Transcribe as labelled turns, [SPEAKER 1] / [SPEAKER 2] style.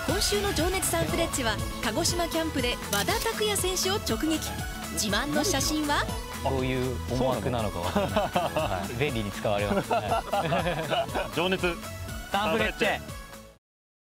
[SPEAKER 1] 今週の情熱サンフレッチェは鹿児島キャンプで和田拓也選手を直撃。自慢の写真は
[SPEAKER 2] どういう思惑なのかわからない、はい、便利に使われます、ね、
[SPEAKER 3] 情熱
[SPEAKER 2] サンフレッチェ。